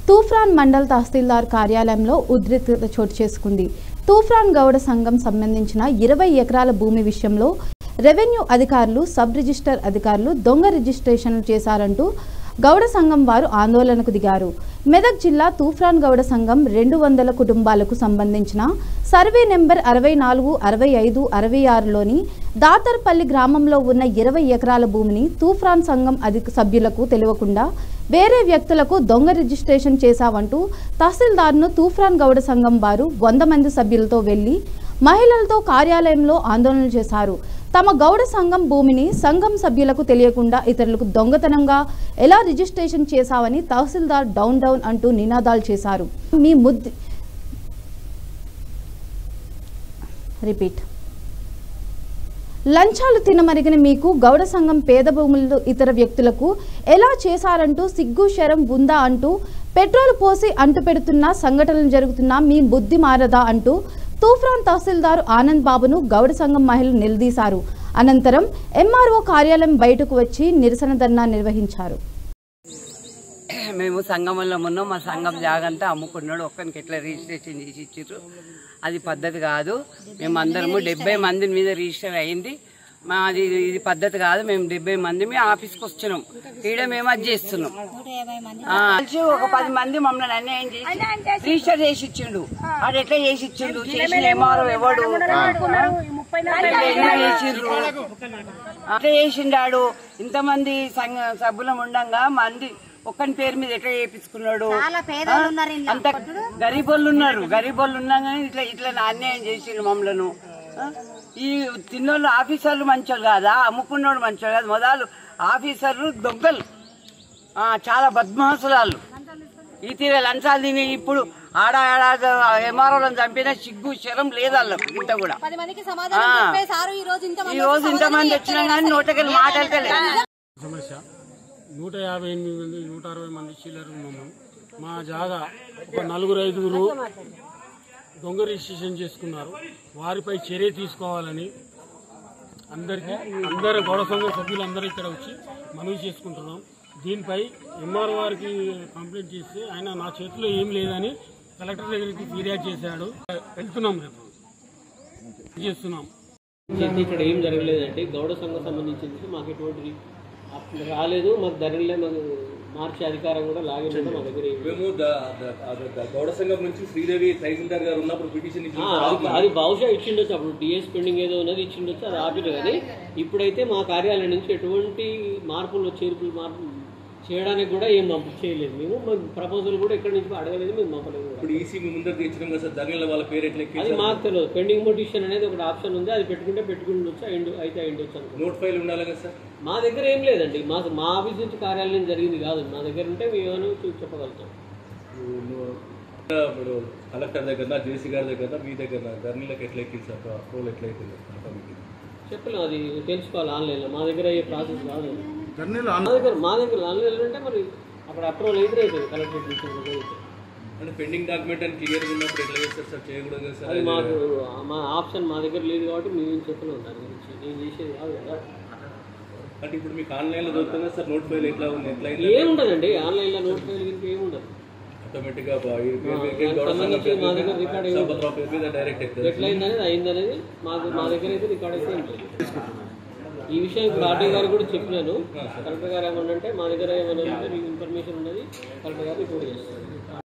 తూఫ్రాన్ మండల్ తహసీల్దార్ కార్యాలయంలో ఉద్రిక్తత చోటు చేసుకుంది. తూఫ్రాన్ గౌడ సంఘం సంబంధించిన 20 ఎకరాల భూమి విషయంలో రెవెన్యూ అధికారులు, సబ్ రిజిస్టర్ అధికారులు దొంగ రిజిస్ట్రేషన్లు చేశారంటూ గౌడ సంఘం వారు ఆందోళనకు దిగారు. మెదక్ జిల్లా తూఫ్రాన్ గౌడ సంఘం 200 కుటుంబాలకు సంబంధించిన సర్వే నెంబర్ 64, 65, 66లోని దాతర్పల్లి గ్రామంలో ఉన్న 20 ఎకరాల భూమిని తూఫ్రాన్ సంఘం సభ్యులకు తెలియకుండా వేరే వ్యక్తులకు దొంగ రిజిస్ట్రేషన్ చేశావంటూ తహసీల్దార్ను తూఫ్రాన్ గౌడ సంఘం వారు 100 మంది సభ్యులతో వెళ్లి మహిళలతో కార్యాలయంలో ఆందోళన చేశారు. తమ గౌడ సంఘం భూమిని సంఘం సభ్యులకు తెలియకుండా ఇతరులకు దొంగతనంగా ఎలా రిజిస్ట్రేషన్ చేశావని తహసీల్దార్ డౌన్ డౌన్ అంటూ నినాదాలు చేశారు. లంచాలు తినమరిగిన మీకు గౌడ సంఘం పేద భూములు ఇతర వ్యక్తులకు ఎలా చేశారంటూ సిగ్గు శరం ఉందా అంటూ పెట్రోల్ పోసి అంటుపెడుతున్న సంఘటనలు జరుగుతున్నా మీ బుద్ధి మారదా అంటూ తూఫ్రాన్ తహసీల్దార్ ఆనంద్ బాబును గౌడ సంఘం మహిళలు నిలదీశారు. అనంతరం ఎంఆర్ఓ కార్యాలయం బయటకు వచ్చి నిరసన ధర్నా నిర్వహించారు. మేము సంఘంలో ఉన్నాం. మా సంఘం జాగంతా అమ్ముకున్నాడు. ఒక్కరికి ఎట్లా రిజిస్ట్రేషన్ చేసి ఇచ్చారు, అది పద్ధతి కాదు. మేము అందరము 70 మంది మీద రిజిస్టర్ అయింది. మాది ఇది పద్ధతి కాదు. మేము 70 మంది ఆఫీస్కి వచ్చినాం. ఈడ మేము అది చేస్తున్నాం. ఒక 10 మంది మమ్మల్ని అన్యాయం చేసి రిజిస్టర్ చేసి ఇచ్చిండు. అది ఎట్లా చేసి ఇచ్చిండు, చేసిన ఏమారో ఎవడు అట్లా చేసిండాడు. ఇంతమంది సభ్యులం ఉండంగా మంది ఒక్కని పేరు మీద ఎట్లా చేయించుకున్నాడు. అంత గరీబోళ్ళు ఉన్నారు. గరీబోళ్ళు ఉన్నాగా ఇట్లా ఇట్లా అన్యాయం చేసిండు మమ్మలను. ఈ తిన్నోళ్ళు ఆఫీసర్లు మంచోళ్ళు కాదా, అమ్ముకున్నోడు మంచోళ్ళు కాదు. మొదలు ఆఫీసర్లు దొంగలు, చాలా బద్మాసులాళ్ళు. ఈ తీరే లంచాలు తిని ఇప్పుడు ఆడ ఎంఆర్ఓలను చంపినా సిగ్గు శరం లేదు వాళ్ళకు. ఇంత కూడా ఈ రోజు ఇంతమంది వచ్చినా కానీ నోటకెళ్ళి మాట్లాడలేదు. సమస్య 158 మంది 160 మంది చీలరు ఉన్నాము. మా జాగా ఒక 4-5 దొంగ రిజిస్ట్రేషన్ చేసుకున్నారు. వారిపై చర్య తీసుకోవాలని అందరు గౌడ సంఘం సభ్యులందరూ ఇక్కడ వచ్చి మనవి చేసుకుంటున్నాం. దీనిపై ఎంఆర్ఓ వారికి కంప్లైంట్ చేస్తే ఆయన నా చేతిలో ఏం లేదని కలెక్టర్ దగ్గరికి ఫిర్యాదు చేశాడు. వెళ్తున్నాం, రేపు చేస్తున్నాం. ఇక్కడ ఏం జరగలేదండి. గౌడ సంఘం సంబంధించి మాకు ఎటువంటి రాలేదు. మాకు ధరలే, మాకు మార్చే అధికారం కూడా లాగేటట్టు మా దగ్గర మేము గౌడ సంఘం నుంచి శ్రీదేవి తహసీల్దార్ గారు ఉన్నప్పుడు పిటిషన్ అది బహుశా ఇచ్చిండొచ్చు. అప్పుడు డిఎస్ పెండింగ్ ఏదో ఉన్నది ఇచ్చిండొచ్చు, అది ఆపిరు. కానీ ఇప్పుడైతే మా కార్యాలయం నుంచి ఎటువంటి మార్పులు చేయడానికి కూడా ఏం చేయలేదు. మేము ప్రపోజల్ కూడా ఎక్కడి నుంచి అడగలేదు, మేము పంపలేదు. ఇప్పుడు ఈసీ ముందర తెచ్చినాం కదా సార్, ధరల వాళ్ళ పేరు ఎట్లా అది మాకు తెలియదు. పెండింగ్ మోటిషన్ అనేది ఒక ఆప్షన్ ఉంది, అది పెట్టుకుండొచ్చు, అయితే అయ్యిండొచ్చు అనుకో. నోట్ ఫైల్ ఉండాలి కదా సార్. మా దగ్గర ఏం లేదండి. మా ఆఫీస్ నుంచి కార్యాలయం జరిగింది కాదు. మా దగ్గర ఉంటే మేము చెప్పగలుగుతాం. ఇప్పుడు కలెక్టర్ దగ్గర, జేసీ గారి దగ్గర, మీ దగ్గర ధరలకు ఎట్లా ఎక్కింది సార్, అప్రూవల్ ఎట్లా అవుతుంది చెప్పలేము. అది తెలుసుకోవాలి ఆన్లైన్లో. మా దగ్గర ఏ ప్రాసెస్ కాదు. మా దగ్గర ఆన్లైన్లో అంటే మరి అక్కడ అప్రూవల్ అయితే కలెక్టర్ అంటే పెండింగ్ డాక్యుమెంట్ అని క్లియర్గా ఉన్నప్పుడు ఎట్లా చేస్తారు సార్, చేయకూడదు కదా సార్. అది మాకు మా ఆప్షన్ మా దగ్గర లేదు కాబట్టి మేము చెప్పలేము దాని గురించి. నేను చేసేది కాదు కదా. అంటే ఇప్పుడు మీకు ఆన్లైన్లో దొరుకుతుందా సార్ నోట్ ఫైల్ ఎట్లా ఉంది, ఎట్లా ఏముండదండి ఆన్లైన్లో నోట్ ఫైల్ గురించి ఏముండదు. ఆటోమేటిక్గా మా దగ్గర రికార్డ్ డైరెక్ట్ ఎట్లయిందనేది అయిందనేది మా దగ్గర అయితే రికార్డ్ అయితే ఉంటుంది. ఈ విషయం ఇప్పుడు ఆర్డీ గారు కూడా చెప్పినాను. కలెక్టర్ గారు ఏమన్నా అంటే మా దగ్గర ఏమైనా ఇన్ఫర్మేషన్ ఉన్నది కలెక్టర్ గారు రిపోర్ట్ చేస్తారు.